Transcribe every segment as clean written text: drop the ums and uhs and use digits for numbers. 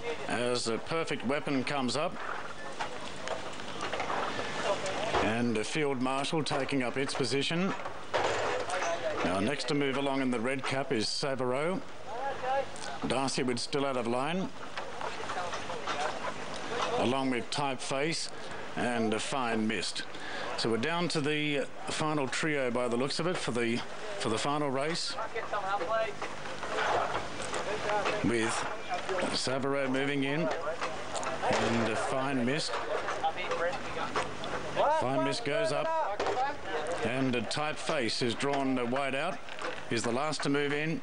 as a Perfect Weapon comes up. And a Field Marshal taking up its position. Now next to move along in the red cap is Savaro. Darcy Wood still out of line, along with Typeface and a Fine Mist. So we're down to the final trio by the looks of it for the final race, with Savaro moving in and a Fine Mist. Fine Mist goes up, and a Typeface is drawn wide out. Is the last to move in.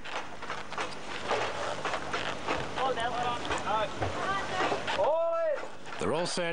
They're all set.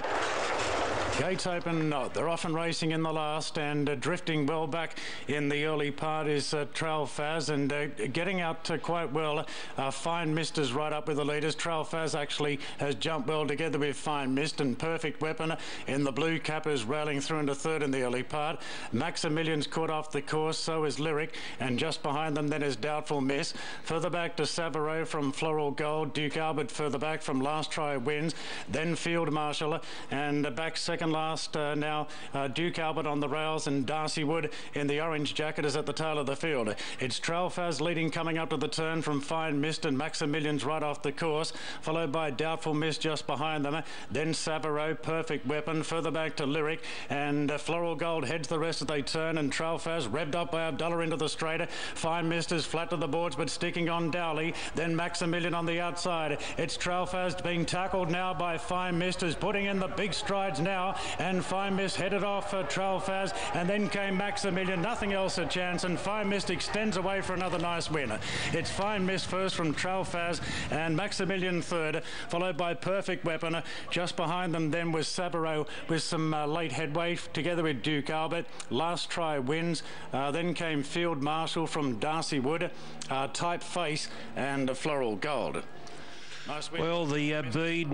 Gates open. No, they're off and racing in the last, and drifting well back in the early part is Trail Faz, and getting out quite well. Fine Mist is right up with the leaders. Trail Faz actually has jumped well together with Fine Mist, and Perfect Weapon in the blue cap is rallying through into third in the early part. Maximilian's caught off the course, so is Lyric, and just behind them then is Doubtful Miss. Further back to Savaro from Floral Gold. Duke Albert further back from Last Try Wins. Then Field Marshal, and back second last now Duke Albert on the rails, and Darcy Wood in the orange jacket is at the tail of the field. It's Trail Faz leading coming up to the turn from Fine Mist, and Maximilian's right off the course, followed by Doubtful Miss just behind them. Then Savaro, Perfect Weapon, further back to Lyric, and Floral Gold heads the rest as they turn, and Trail Faz revved up by $1 into the straight. Fine Mist is flat to the boards but sticking on Dowley. Then Maximilian on the outside. It's Trail Faz being tackled now by Fine Mist, is putting in the big strides now, and Fine Mist headed off Trail Faz, and then came Maximilian. Nothing else a chance, and Fine Mist extends away for another nice win. It's Fine Mist first from Trail Faz, and Maximilian third, followed by Perfect Weapon. Just behind them then was Savaro with some late headway together with Duke Albert. Last Try Wins. Then came Field Marshal from Darcy Wood, Typeface, and Floral Gold. Nice win. Well, the Bede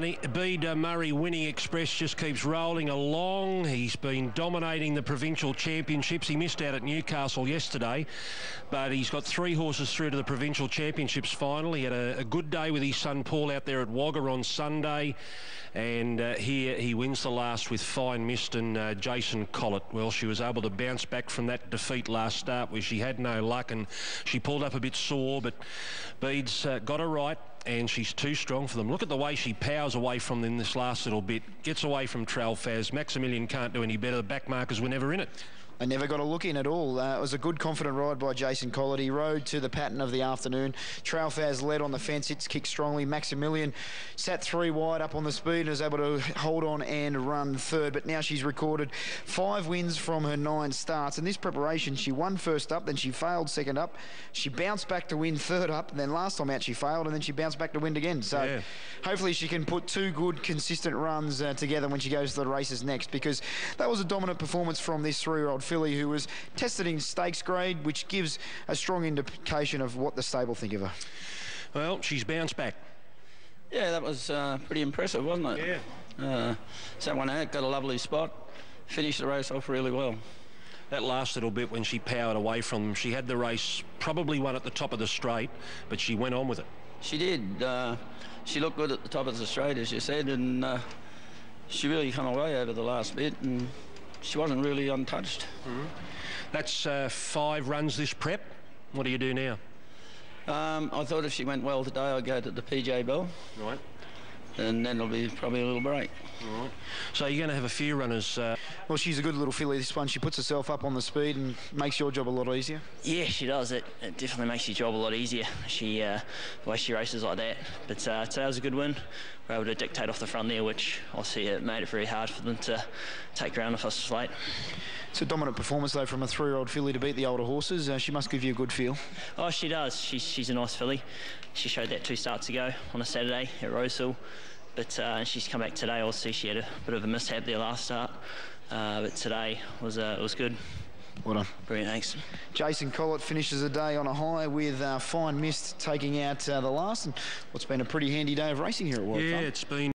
Murray Winning Express just keeps rolling along. He's been dominating the provincial championships. He missed out at Newcastle yesterday, but he's got 3 horses through to the provincial championships final. He had a good day with his son Paul out there at Wagga on Sunday, and here he wins the last with Fine Mist and Jason Collett. Well, she was able to bounce back from that defeat last start where she had no luck, and she pulled up a bit sore, but Bede's got her right, and she's too strong for them. Look at the way she powers away from them this last little bit. Gets away from Trail Faz. Maximilian can't do any better. The back markers were never in it. I never got a look in at all. It was a good, confident ride by Jason Collett. He rode to the pattern of the afternoon. Trail Faz led on the fence. It's kicked strongly. Maximilian sat 3 wide up on the speed and was able to hold on and run third. But now she's recorded 5 wins from her 9 starts. In this preparation, she won first up, then she failed second up. She bounced back to win third up, and then last time out she failed, and then she bounced back to win again. So yeah, hopefully she can put 2 good, consistent runs together when she goes to the races next, because that was a dominant performance from this 3-year-old filly who was tested in stakes grade, which gives a strong indication of what the stable think of her. Well, she's bounced back. Yeah, that was pretty impressive, wasn't it? Yeah. Sat one out, got a lovely spot, finished the race off really well. That last little bit when she powered away from them, she had the race probably won at the top of the straight, but she went on with it. She did. She looked good at the top of the straight, as you said, and she really come away over the last bit, and she wasn't really untouched. That's 5 runs this prep. What do you do now? I thought if she went well today, I'd go to the PJ Bell. Right. And then it'll be probably a little break. All right. So you're going to have a few runners. Well, she's a good little filly, this one. She puts herself up on the speed and makes your job a lot easier. Yeah, she does. It definitely makes your job a lot easier. She the way she races like that. But today was a good win. We were able to dictate off the front there, which obviously it made it very hard for them to take ground if us late. It's a dominant performance, though, from a 3-year-old filly to beat the older horses. She must give you a good feel. Oh, she does. She's a nice filly. She showed that 2 starts ago on a Saturday at Rosehill. But she's come back today. Obviously, she had a bit of a mishap there last start. But today was good. Well done. Brilliant, thanks. Jason Collett finishes the day on a high with Fine Mist taking out the last. And what's been a pretty handy day of racing here at Warwick Farm. Yeah, it's been